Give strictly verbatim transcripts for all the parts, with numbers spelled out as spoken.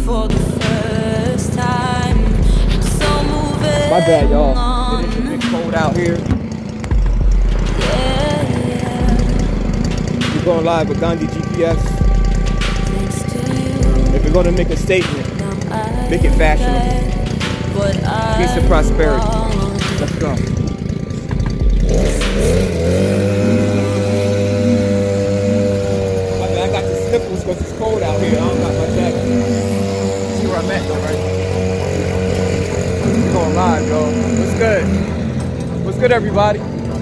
for the first time. I'm so moving. My bad, y'all. It is a bit cold out here. Yeah, yeah. We're going live with Gandhi G P S. Thanks to you. If we're going to make a statement, make it fashionable. Peace and prosperity. Let's go. I mean, I got the sniffles because it's cold out here. I don't got my jacket. See where I'm at though, right? We're going live, y'all. What's good? What's good, everybody?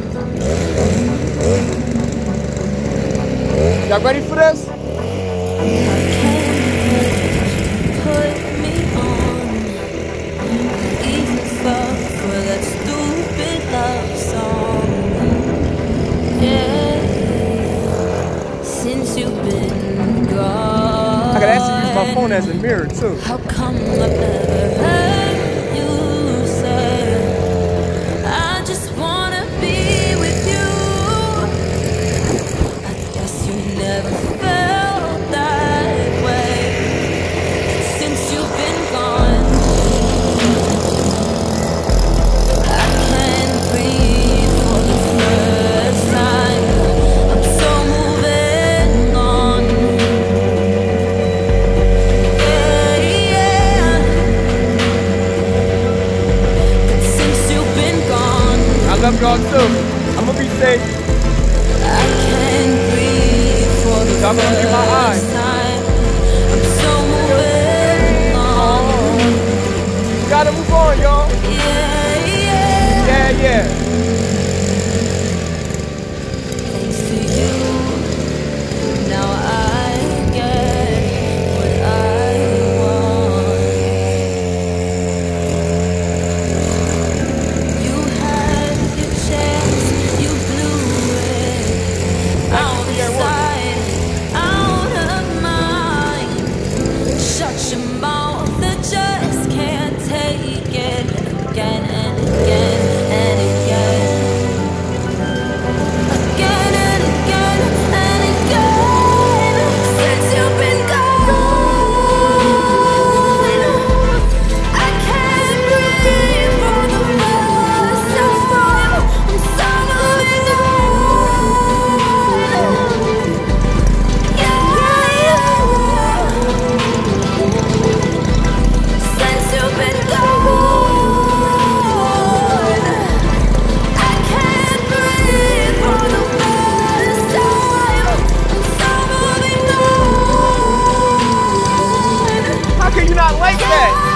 Y'all ready for this? I could actually use my phone as a mirror too. How come I've never heard you say I just wanna be with you? I guess you never felt that way since you've been gone. I can't breathe for the first time. I'm so moving on. I love y'all too. I'm gonna be safe. I can't breathe for the Y'all gonna be my eyes. I'm so moving on. You gotta move on, y'all. Yeah, yeah. Yeah, yeah. Thanks to you, now I get what I want. You had your chance, you blew it. Out of sight, out of mind. Shut your mouth and just can't take it again and again and again. Again and again and again. Since you've been gone, I can't breathe for the first time. I'm so moving on. Yeah. Since you've been gone, I can't breathe for the first time. I'm so moving on. How can you not like that?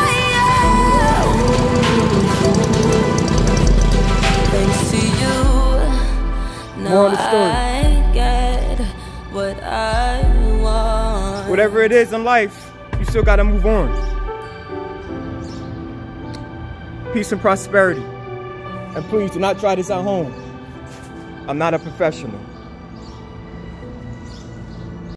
Thanks to you, now Moral of the story. I get what I want. Whatever it is in life, you still gotta move on. Peace and prosperity. And please do not try this at home. I'm not a professional.